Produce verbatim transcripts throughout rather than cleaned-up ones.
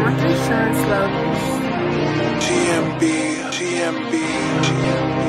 month insurance levels. G M B, G M B, G M B.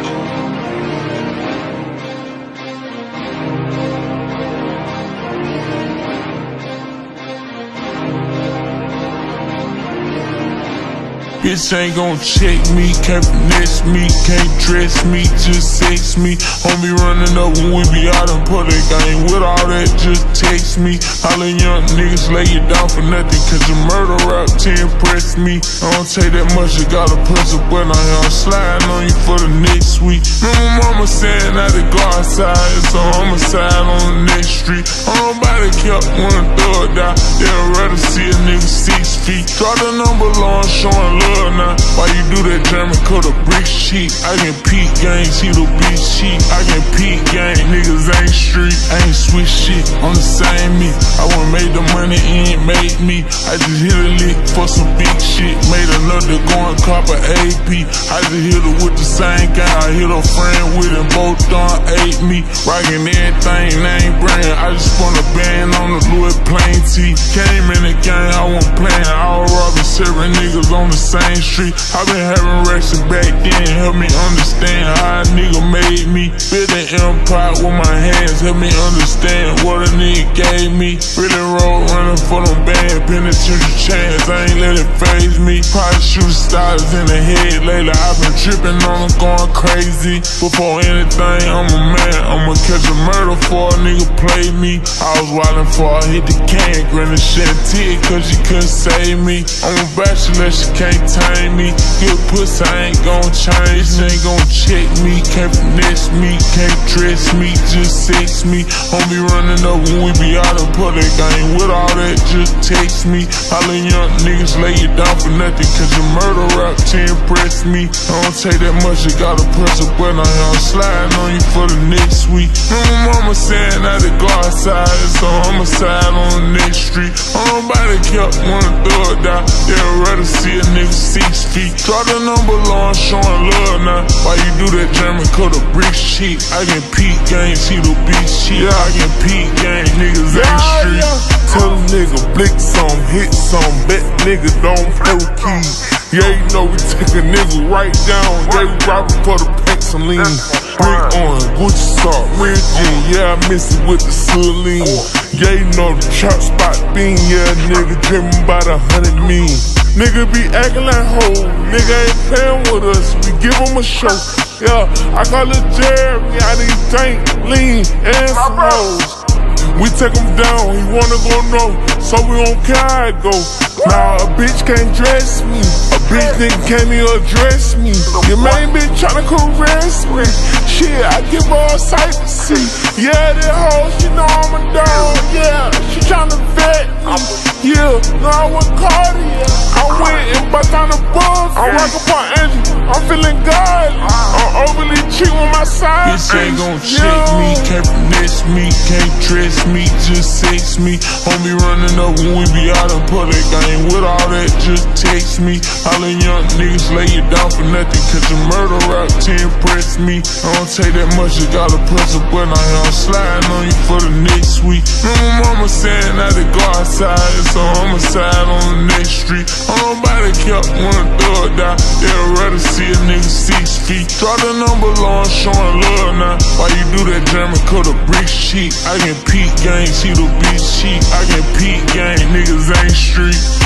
Bitch ain't gon' check me, can't finesse me, can't dress me, just sex me. Homie running up when we be out in public, I ain't with all that, just text me. All the young niggas lay you down for nothing, cause you murder rap to impress me. I don't take that much, you gotta push a button on here, I'm sliding on you for the next week. Remember mama saying I to go outside, it's a homicide on the next street. Nobody kept one thug die, they'd rather see a nigga six feet. Draw the number long, showing love. Now, why you do that, Jairmy? Cut a brick sheet. I can peak gang, see the bitch cheap. I can peak gang, niggas ain't street. I ain't switch shit, on the same me. I would've made the money, it ain't made me. I just hit a lick for some big shit. Made another go and cop a A P. I just hit her with the same guy. I hit a friend with it, both done ate me. Rockin' everything, name brand. I just spun a band on the Louis plain tee. Came in the game, I wasn't playing. I was robbing seven niggas on the same street. I been having racks back then, help me understand how a nigga made me. Build an empire with my hands, help me understand what a nigga gave me. Really road running for them band, penitentiary chance, I ain't let it faze me. Probably shoot stars in the head lately, I've been tripping on them, going crazy. Before anything, I'm a man, I'ma catch a murder for a nigga play me. I was wildin' for I hit the can, grinning shit tear cause you couldn't save me. I'm a bachelor, she can't tame me. Good pussy, I ain't gon' change. She ain't gon' check me, can't finesse me, can't dress me, just sex me. Homie running up when we be out in public, I ain't with all that, just text me. All the young niggas lay you down for nothing, cause you murder rap to impress me. I don't take that much, you gotta press a button on here, I'm sliding on you for the next week. Remember mama saying I to go outside, it's a homicide on the next street. Nobody kept one thug die, they'd rather see a nigga six feet. Draw the number long, showing love now. Why you do that, Jairmy? Cut a brick sheet. I can peak gang, see the bitch cheap. Yeah, I can peak gang, niggas ain't street. Yeah. Tell a nigga, blick some, hit some, bet nigga don't play with Keed. Yeah, you know we take a nigga right down. Yeah, we robbing for the Paxoline. Brick on, Gucci sock, real jean. Yeah, I miss it with the saline. Yeah, you know the trap spot bean. Yeah, nigga dreamin' about a hundred mean. Nigga be acting like hoe, nigga ain't playing with us, we give him a show. Yeah, I call it Jairmy, I need tank, lean, and some hoes. We take him down, he wanna go no, so we don't care how it go. Nah, a bitch can't dress me, a bitch nigga can't even address me. Your main bitch tryna caress me, shit, I give her a sight to see. Yeah, that hoe, she know I'm a dog, yeah, she tryna vet me. Yeah, no, I was Cartier, I went and bust on the bus. I'm rockin' for Angie, I'm feeling godly. I'm overly cheap on my side. Bitch ain't gon' check me, can't finesse me, can't dress me, just sex me. Homie running up when we be out in public, I ain't with all that, just text me. All the young niggas lay you down for nothing, cause you murder rap to impress me. I don't take that much, you gotta press a button on here, I'm sliding on you for the next week. Remember mama saying I to go outside, it's a homicide on the next street. Nobody kept one thug die, they'd rather see a nigga six feet. Draw the number long, showing love now. Why you do that, Jairmy? Cut a brick sheet. I can peak gang, see the bitch cheap. I can peak gang, niggas ain't street.